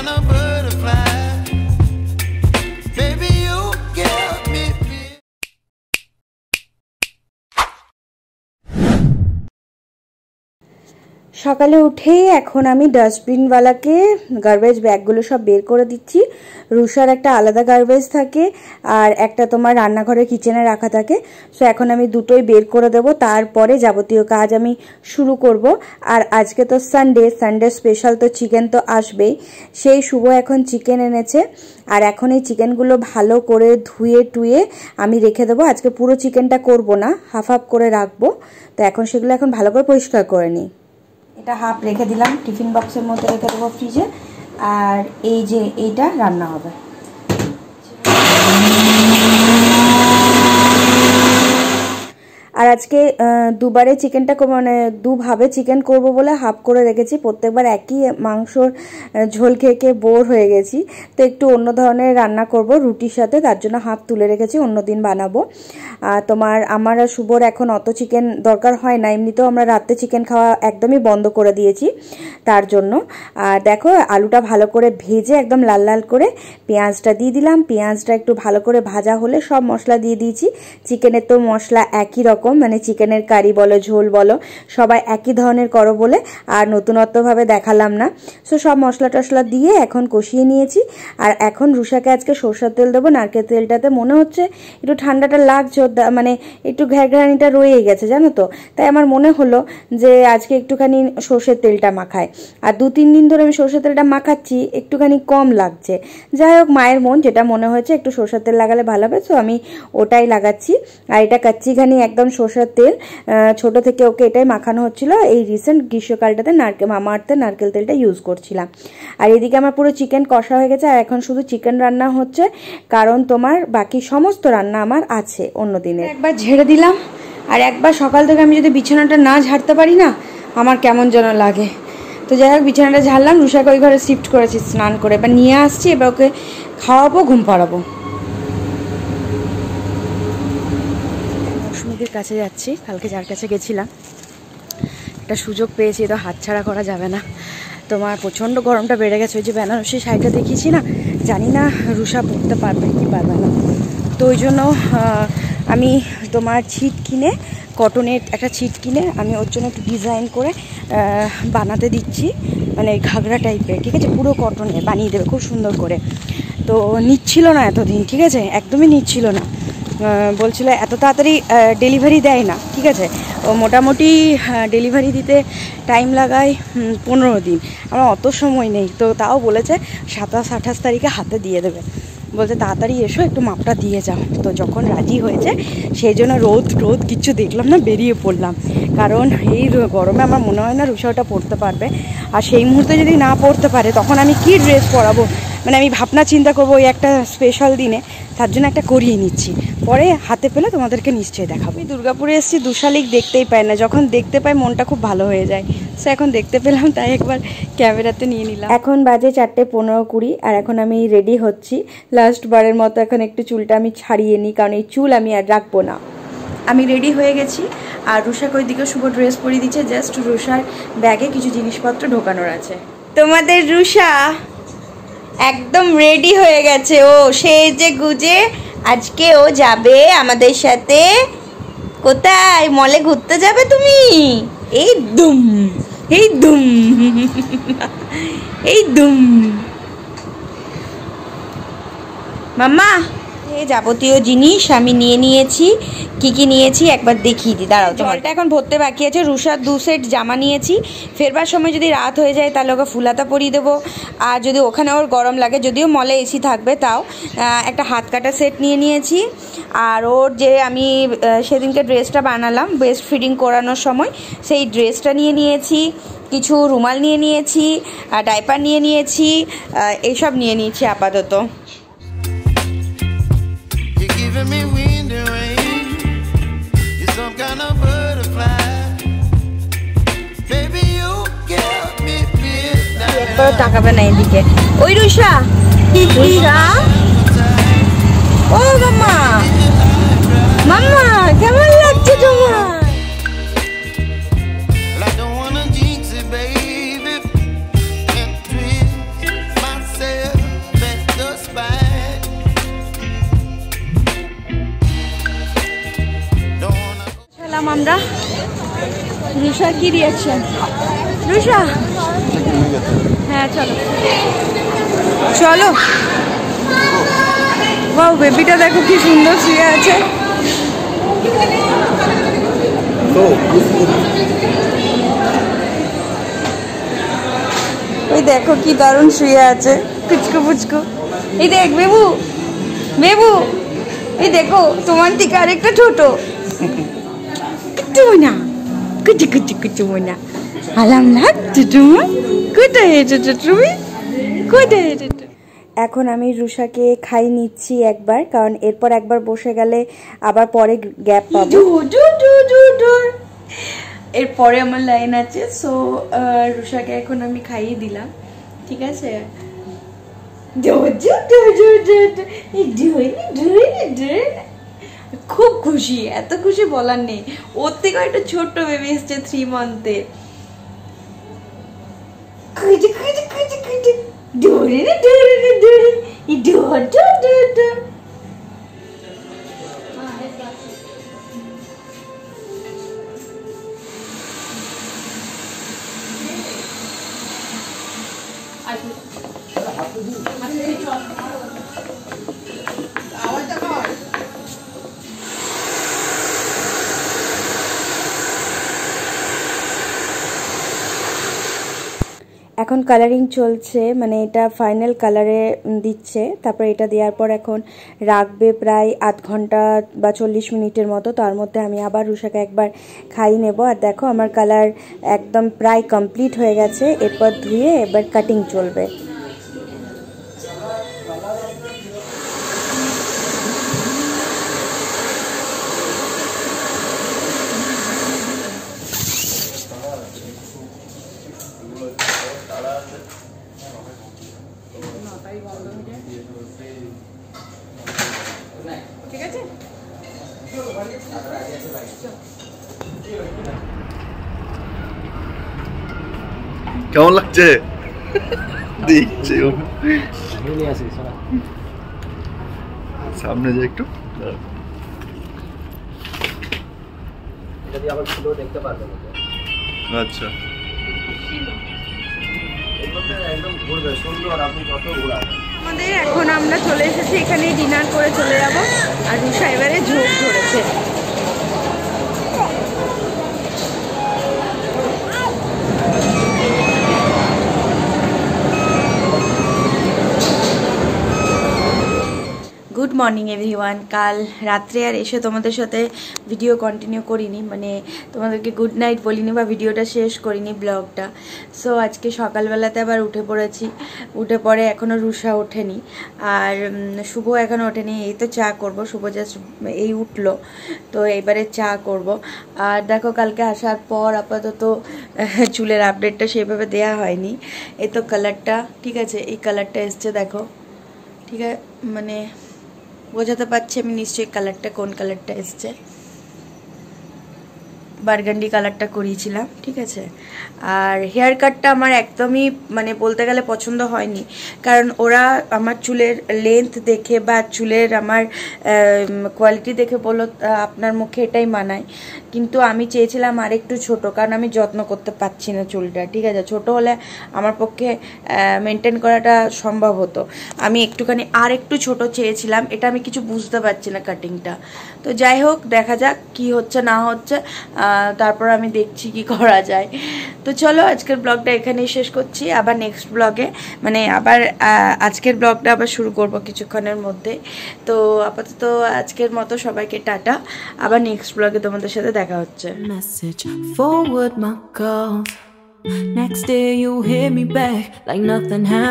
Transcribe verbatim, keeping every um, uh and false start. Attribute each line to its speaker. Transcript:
Speaker 1: kind of butterfly. Baby, you give me fear.
Speaker 2: সকালে উঠেই এখন আমি ডাস্টবিনওয়ালাকে গার্বেজ ব্যাগগুলো সব বের করে দিচ্ছি। রুষার একটা আলাদা গার্বেজ থাকে আর একটা তোমার রান্নাঘরে কিচেনে রাখা থাকে। সো এখন আমি দুটোই বের করে দেব, তারপরে যাবতীয় কাজ আমি শুরু করব। আর আজকে তো সানডে, সানডে স্পেশাল তো চিকেন তো আসবেই। সেই শুভ এখন চিকেন এনেছে আর এখন এই চিকেনগুলো ভালো করে ধুয়ে টুয়ে আমি রেখে দেবো। আজকে পুরো চিকেনটা করব না, হাফ হাফ করে রাখবো। তো এখন সেগুলো এখন ভালো করে পরিষ্কার করে নিই। এটা হাফ রেখে দিলাম, টিফিন বক্সের মধ্যে রেখে দেবো ফ্রিজে। আর এই যে এইটা রান্না হবে। আর আজকে দুবারে চিকেনটা মানে দুভাবে চিকেন করব বলে হাফ করে রেখেছি। প্রত্যেকবার একই মাংসর ঝোল খেয়ে খেয়ে বোর হয়ে গেছি, তো একটু অন্য ধরনের রান্না করব রুটির সাথে, তার জন্য হাফ তুলে রেখেছি, অন্য দিন বানাবো। তোমার আমার আর শুভর এখন অত চিকেন দরকার হয় না, এমনিতেও আমরা রাতে চিকেন খাওয়া একদমই বন্ধ করে দিয়েছি তার জন্য। আর দেখো আলুটা ভালো করে ভেজে একদম লাল লাল করে পেঁয়াজটা দিয়ে দিলাম। পেঁয়াজটা একটু ভালো করে ভাজা হলে সব মশলা দিয়ে দিয়েছি। চিকেনের তো মশলা একই রকম, মানে চিকেনের কারি বলো ঝোল বলো সবাই একই ধরনের করো বলে আর নতুনত্বভাবে দেখালাম না। সো সব মশলা টশলা দিয়ে এখন কষিয়ে নিয়েছি। আর এখন রুষাকে আজকে সরষের তেল দেবো। নারকেল তেলটাতে মনে হচ্ছে একটু ঠান্ডাটা লাগছে, মানে একটু ঘ্যারঘ্যারানিটা রয়ে গেছে জানো তো, তাই আমার মনে হলো যে আজকে একটুখানি সরষের তেলটা মাখায়। আর দু তিন দিন ধরে আমি সরষের তেলটা মাখাচ্ছি, একটুখানি কম লাগছে। যাই হোক, মায়ের মন যেটা মনে হয়েছে একটু সরষের তেল লাগালে ভালো হবে, সো আমি ওটাই লাগাচ্ছি। আর এটা কাচ্চিঘানি একদম সরষের তেল, ছোট থেকে ওকে এটাই মাখানো হচ্ছিল। এই রিসেন্ট গ্রীষ্মকালটাতে নারকেল মামা আর্থের নারকেল তেলটা ইউজ করছিলাম। আর এদিকে আমার পুরো চিকেন কষা হয়ে গেছে। আর এখন শুধু চিকেন রান্না হচ্ছে, কারণ তোমার বাকি সমস্ত রান্না আমার আছে অন্য দিনে। একবার ঝেড়ে দিলাম, আর একবার সকাল থেকে আমি যদি বিছানাটা না ঝাড়তে পারি না আমার কেমন যেন লাগে। তো যাই হোক, বিছানাটা ঝাড়লাম, রুষাকে ওই ঘরে শিফট করেছি স্নান করে, এবার নিয়ে আসছি, এবার ওকে খাওয়াবো, ঘুম পাড়াবো। মৌসুমীদের কাছে যাচ্ছি, কালকে যার কাছে গেছিলাম একটা সুযোগ পেয়েছি, তো হাতছাড়া করা যাবে না। তোমার প্রচণ্ড গরমটা বেড়ে গেছে। ওই যে বেনারসি শাড়িটা দেখিয়েছি না, জানি না রুষা পরতে পারবে কি পারবে না। তো ওই জন্য আমি তোমার ছিট কিনে, কটনের একটা ছিট কিনে আমি ওর জন্য একটু ডিজাইন করে বানাতে দিচ্ছি, মানে ঘাগরা টাইপের, ঠিক আছে, পুরো কটনের বানিয়ে দেবে খুব সুন্দর করে। তো নিচ্ছিল না এতদিন, ঠিক আছে, একদমই নিচ্ছিল না, বলছিল এত তাড়াতাড়ি ডেলিভারি দেয় না, ঠিক আছে, ও মোটামুটি ডেলিভারি দিতে টাইম লাগায় পনেরো দিন, আমার অত সময় নেই। তো তাও বলেছে সাতাশ আঠাশ তারিখে হাতে দিয়ে দেবে, বলছে তাড়াতাড়ি এসো একটু মাপটা দিয়ে যাও। তো যখন রাজি হয়েছে সেই জন্য রোদ রোদ কিচ্ছু দেখলাম না, বেরিয়ে পড়লাম। কারণ এই গরমে আমার মনে হয় না রুষা ওটা পরতে পারবে। আর সেই মুহূর্তে যদি না পরতে পারে তখন আমি কি ড্রেস পরাবো, মানে আমি ভাবনা চিন্তা করবো ওই একটা স্পেশাল দিনে, তার জন্য একটা করিয়ে নিচ্ছি, পরে হাতে পেলে তোমাদেরকে নিশ্চয়ই দেখাবো। আমি দুর্গাপুরে এসেছি, দু শালিক দেখতেই পাই না, যখন দেখতে পাই মনটা খুব ভালো হয়ে যায়। সো এখন দেখতে পেলাম, তাই একবার ক্যামেরাতে নিয়ে নিলাম। এখন বাজে চারটে পনেরো কুড়ি, আর এখন আমি রেডি হচ্ছি লাস্ট বারের মতো। এখন একটু চুলটা আমি ছাড়িয়ে নিই, কারণ এই চুল আমি আর রাখবো না। আমি রেডি হয়ে গেছি, আর রুষাকে ওইদিকে শুভ ড্রেস পরিয়ে দিচ্ছে, জাস্ট রুষার ব্যাগে কিছু জিনিসপত্র ঢোকানোর আছে। তোমাদের রুষা একদম রেডি হয়ে গেছে, ও সেজে গুজে আজকে ও যাবে আমাদের সাথে। কোথায়? মলে ঘুরতে যাবে তুমি? এই দুম এই দুম এই দুম মাম্মা, এই যাবতীয় জিনিস আমি নিয়ে নিয়েছি। কি কি নিয়েছি একবার দেখিয়ে দিই, দাঁড়াও। জলটা এখন ভরতে বাকি আছে। রুষার দু সেট জামা নিয়েছি, ফেরবার সময় যদি রাত হয়ে যায় তাহলে ওকে ফুলাতা পরিয়ে দেবো। আর যদি ওখানে ওর গরম লাগে, যদিও মলে এসি থাকবে, তাও একটা হাত কাটা সেট নিয়ে নিয়েছি। আর ওর যে আমি সেদিনকে ড্রেসটা বানালাম বেস্ট ফিটিং করানোর সময়, সেই ড্রেসটা নিয়ে নিয়েছি। কিছু রুমাল নিয়ে নিয়েছি, ডাইপার নিয়ে নিয়েছি, এইসব নিয়ে নিয়েছি আপাতত।
Speaker 1: Me wind and rain, you're some kind of butterfly. Baby, you give me midnight.
Speaker 2: একবার তাকাবে না এদিকে। ওই রুষা, রুষা, ও মাম্মা, মাম্মা কেমন লাগছে তোমার?
Speaker 1: I don't wanna jinx it, baby, and twist myself.
Speaker 2: আমরা। রুষা কি রিয়াকশন? রুষা হ্যাঁ চলো চলো। বাহ বেবিটা দেখো কি সুন্দর শুয়ে আছে। ওই দেখো কি দারুণ শুয়ে আছে কুচকু পুচকু। এই দেখ বেবু বেবু, এই দেখো তোমার থেকে আরেকটা ছোট কুচু না কুচু কুচু কুচু না আলাম না টুটুমা। কোথায় হেঁটেছো তুমি? কোথায় হেঁটেছো? এখন আমি রুষাকে খাই নিচ্ছি একবার, কারণ এরপর একবার বসে গেলে আবার পরে গ্যাপ পাবো। এরপরে আমার লাইন আছে। সো রুষাকে এখন আমি খাইয়ে দিলাম, ঠিক আছে? খুব খুশি, এত খুশি বলার নেই। ওর থেকে একটা ছোট্ট বেবি এসছে থ্রি মান্থে। এখন কালারিং চলছে, মানে এটা ফাইনাল কালারে দিচ্ছে। তারপর এটা দেওয়ার পর এখন রাখবে প্রায় আধ ঘন্টা বা চল্লিশ মিনিটের মতো। তার মধ্যে আমি আবার রুষাকে একবার খাই নেব। আর দেখো আমার কালার একদম প্রায় কমপ্লিট হয়ে গেছে। এরপর ধুয়ে এবার কাটিং চলবে। ঠিক আছে,
Speaker 3: কেমন লাগছে দেখছি সামনে যে একটু আচ্ছা
Speaker 2: আমাদের এখন আমরা চলে এসেছি এখানে ডিনার করে চলে যাব। আর রুষা এবারে ঝোঁক ধরেছে। Good morning everyone. কাল রাত্রে আর এসে তোমাদের সাথে ভিডিও কন্টিনিউ করিনি, মানে তোমাদেরকে গুড নাইট বলিনি বা ভিডিওটা শেষ করিনি ব্লগটা। সো আজকে সকালবেলাতে আবার উঠে পড়েছি। উঠে পড়ে এখনও রুষা ওঠেনি, আর শুভ এখনও ওঠেনি। এই তো চা করব, শুভ জাস্ট এই উঠলো, তো এইবারে চা করব। আর দেখো কালকে আসার পর আপাতত চুলের আপডেটটা সেভাবে দেয়া হয়নি। এই তো কালারটা, ঠিক আছে, এই কালারটা এসছে দেখো, ঠিক আছে, মানে বোঝাতে পারছি আমি নিশ্চয়ই কালারটা কোন কালারটা এসছে। বার্গান্ডি কালারটা করিয়েছিলাম, ঠিক আছে। আর হেয়ার কাটটা আমার একদমই মানে বলতে গেলে পছন্দ হয়নি, কারণ ওরা আমার চুলের লেন্থ দেখে বা চুলের আমার কোয়ালিটি দেখে বললো আপনার মুখে এটাই মানায়, কিন্তু আমি চেয়েছিলাম আর একটু ছোট, কারণ আমি যত্ন করতে পারছি না চুলটা, ঠিক আছে। ছোট হলে আমার পক্ষে মেনটেন করাটা সম্ভব হতো। আমি একটুখানি আর একটু ছোট চেয়েছিলাম, এটা আমি কিছু বুঝতে পারছি না কাটিংটা। তো যাই হোক, দেখা যাক কি হচ্ছে না হচ্ছে, তারপর আমি দেখছি কি করা যায়। তো চলো আজকের ব্লগটা এখানেই শেষ করছি। আবার নেক্সট ব্লগে, মানে আবার আজকের ব্লগটা আবার শুরু করব কিছুক্ষণের মধ্যে। তো আপাতত আজকের মতো সবাইকে টাটা। আবার নেক্সট ব্লগে তোমাদের সাথে দেখা হচ্ছে।
Speaker 4: Message forward my call. Next day you hit me back like nothing happened.